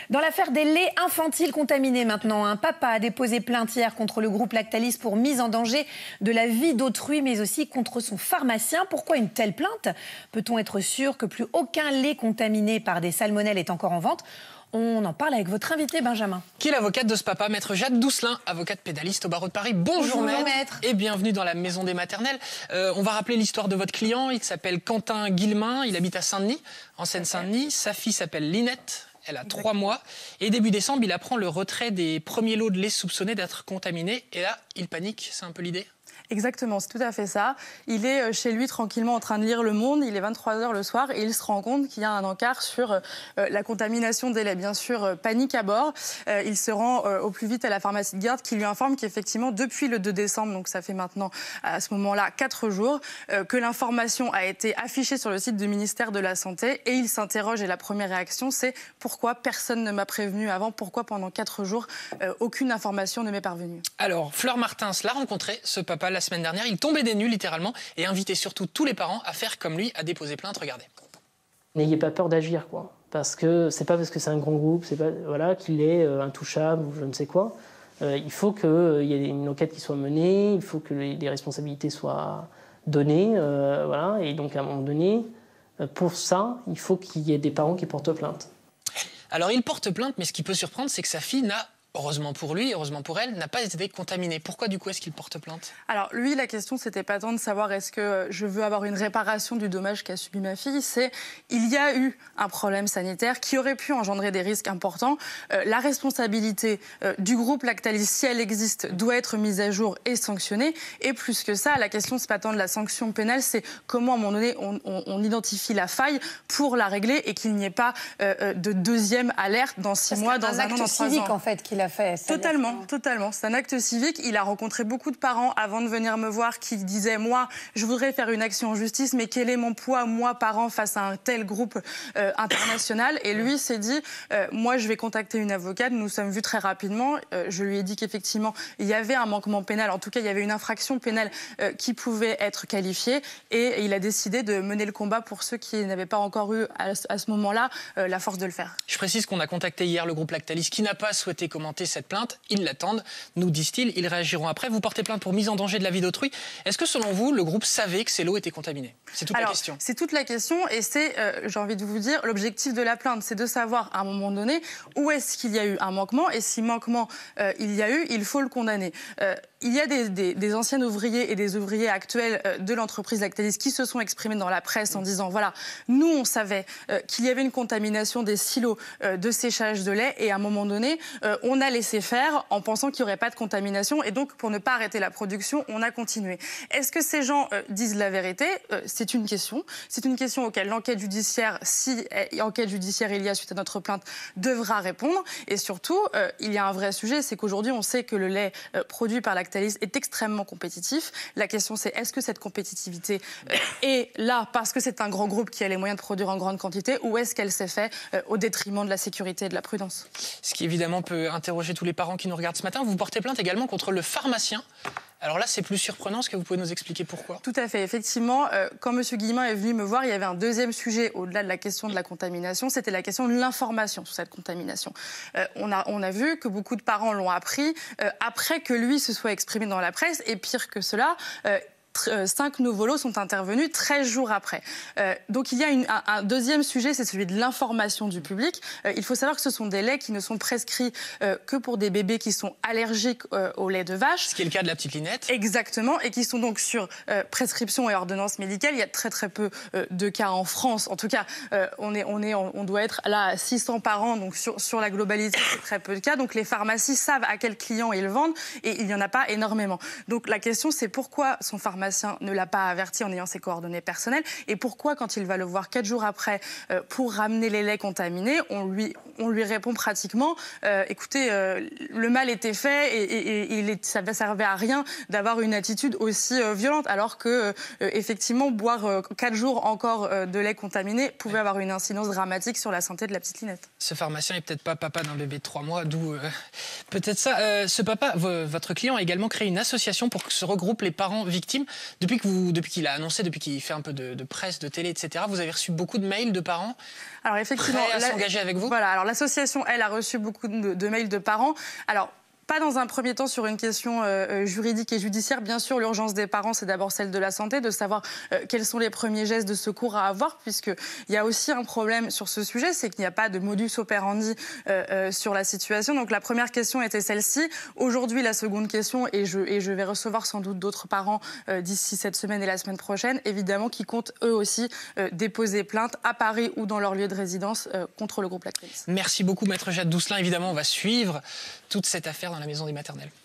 Dans l'affaire des laits infantiles contaminés maintenant, un papa a déposé plainte hier contre le groupe Lactalis pour mise en danger de la vie d'autrui, mais aussi contre son pharmacien. Pourquoi une telle plainte? Peut-on être sûr que plus aucun lait contaminé par des salmonelles est encore en vente? On en parle avec votre invité, Benjamin. Qui est l'avocate de ce papa, maître Jade Doucelin, avocate pénaliste au barreau de Paris. Bonjour maître. Et bienvenue dans la maison des maternelles. On va rappeler l'histoire de votre client. Il s'appelle Quentin Guillemin, il habite à Saint-Denis, en Seine-Saint-Denis. Sa fille s'appelle Linette, elle a 3 mois. Et début décembre, il apprend le retrait des premiers lots de lait soupçonnés d'être contaminés. Et là, il panique, c'est un peu l'idée? Exactement, c'est tout à fait ça. Il est chez lui tranquillement en train de lire Le Monde, il est 23h le soir et il se rend compte qu'il y a un encart sur la contamination des laits. Bien sûr, panique à bord. Il se rend au plus vite à la pharmacie de garde qui lui informe qu'effectivement, depuis le 2 décembre, donc ça fait maintenant à ce moment-là 4 jours, que l'information a été affichée sur le site du ministère de la Santé et il s'interroge et la première réaction c'est pourquoi personne ne m'a prévenu avant, pourquoi pendant 4 jours aucune information ne m'est parvenue. Alors, Fleur Martins l'a rencontré, ce papa, la semaine dernière. Il tombait des nues, littéralement, et invitait surtout tous les parents à faire comme lui, à déposer plainte. Regardez. N'ayez pas peur d'agir, quoi. Parce que c'est pas parce que c'est un grand groupe, c'est pas voilà, qu'il est intouchable ou je ne sais quoi. Il faut qu'il y ait une enquête qui soit menée, il faut que les responsabilités soient données, voilà. Et donc à un moment donné, pour ça, il faut qu'il y ait des parents qui portent plainte. Alors il porte plainte, mais ce qui peut surprendre, c'est que sa fille n'a, heureusement pour lui, heureusement pour elle, n'a pas été contaminée. Pourquoi du coup est-ce qu'il porte plainte? Alors lui, la question, c'était pas tant de savoir est-ce que je veux avoir une réparation du dommage qu'a subi ma fille, c'est il y a eu un problème sanitaire qui aurait pu engendrer des risques importants. La responsabilité du groupe Lactalis, si elle existe, doit être mise à jour et sanctionnée. Et plus que ça, la question, c'est pas tant de la sanction pénale, c'est comment à un moment donné on identifie la faille pour la régler et qu'il n'y ait pas de deuxième alerte dans 6 mois, dans un an, dans 3 ans. C'est un acte civique en fait qu'il a fait. Totalement. C'est un acte civique. Il a rencontré beaucoup de parents avant de venir me voir qui disaient « Moi, je voudrais faire une action en justice, mais quel est mon poids, moi, parent, face à un tel groupe international ?» Et lui s'est dit « Moi, je vais contacter une avocate. » Nous nous sommes vus très rapidement. Je lui ai dit qu'effectivement, il y avait un manquement pénal. En tout cas, il y avait une infraction pénale qui pouvait être qualifiée. Et il a décidé de mener le combat pour ceux qui n'avaient pas encore eu, à ce moment-là, la force de le faire. Je précise qu'on a contacté hier le groupe Lactalis qui n'a pas souhaité commenter cette plainte. Ils l'attendent, nous disent-ils, ils réagiront après. Vous portez plainte pour mise en danger de la vie d'autrui. Est-ce que selon vous, le groupe savait que ces lots étaient contaminés? C'est toute la question. C'est toute la question et c'est, j'ai envie de vous dire, l'objectif de la plainte, c'est de savoir à un moment donné où est-ce qu'il y a eu un manquement et si manquement il y a eu, il faut le condamner. Il y a des anciens ouvriers et des ouvriers actuels de l'entreprise Lactalis qui se sont exprimés dans la presse en disant voilà, nous on savait qu'il y avait une contamination des silos de séchage de lait et à un moment donné, on a laissé faire en pensant qu'il n'y aurait pas de contamination et donc pour ne pas arrêter la production, on a continué. Est-ce que ces gens disent la vérité? C'est une question. C'est une question auquel l'enquête judiciaire, si enquête judiciaire il y a suite à notre plainte, devra répondre. Et surtout, il y a un vrai sujet, c'est qu'aujourd'hui on sait que le lait produit par Lactalis est extrêmement compétitif. La question c'est est-ce que cette compétitivité est là parce que c'est un grand groupe qui a les moyens de produire en grande quantité ou est-ce qu'elle s'est faite au détriment de la sécurité et de la prudence? Ce qui évidemment peut interroger tous les parents qui nous regardent ce matin. Vous portez plainte également contre le pharmacien. Alors là, c'est plus surprenant. Est-ce que vous pouvez nous expliquer pourquoi? Tout à fait. Effectivement, quand M. Guillemin est venu me voir, il y avait un deuxième sujet au-delà de la question de la contamination. C'était la question de l'information sur cette contamination. On a vu que beaucoup de parents l'ont appris après que lui se soit exprimé dans la presse. Et pire que cela... 5 nouveaux lots sont intervenus 13 jours après. Donc il y a un deuxième sujet, c'est celui de l'information du public. Il faut savoir que ce sont des laits qui ne sont prescrits que pour des bébés qui sont allergiques au lait de vache. Ce qui est le cas de la petite Linette. Exactement, et qui sont donc sur prescription et ordonnance médicale. Il y a très peu de cas en France. En tout cas, on doit être là à 600 par an, donc sur la globalité, c'est très peu de cas. Donc les pharmacies savent à quel client ils vendent et il n'y en a pas énormément. Donc la question, c'est pourquoi son pharmacien ne l'a pas averti en ayant ses coordonnées personnelles et pourquoi quand il va le voir 4 jours après pour ramener les laits contaminés, on lui répond pratiquement écoutez, le mal était fait et ça ne servait à rien d'avoir une attitude aussi violente alors que effectivement boire 4 jours encore de lait contaminé pouvait avoir une incidence dramatique sur la santé de la petite Linette. Ce pharmacien est peut-être pas papa d'un bébé de 3 mois, d'où peut-être ça. Ce papa, votre client a également créé une association pour que se regroupent les parents victimes. Depuis qu'il a annoncé, depuis qu'il fait un peu de presse, de télé, etc., vous avez reçu beaucoup de mails de parents alors, effectivement, prêts à s'engager avec vous? Voilà, alors l'association, elle, a reçu beaucoup de mails de parents. Alors, pas dans un premier temps sur une question juridique et judiciaire. Bien sûr, l'urgence des parents, c'est d'abord celle de la santé, de savoir quels sont les premiers gestes de secours à avoir, puisqu'il y a aussi un problème sur ce sujet, c'est qu'il n'y a pas de modus operandi sur la situation. Donc la première question était celle-ci. Aujourd'hui, la seconde question, et je vais recevoir sans doute d'autres parents d'ici cette semaine et la semaine prochaine, évidemment, qui comptent eux aussi déposer plainte à Paris ou dans leur lieu de résidence contre le groupe Lactalis. Merci beaucoup, Maître Jade Dousselin. Évidemment, on va suivre toute cette affaire dans la Maison des Maternelles.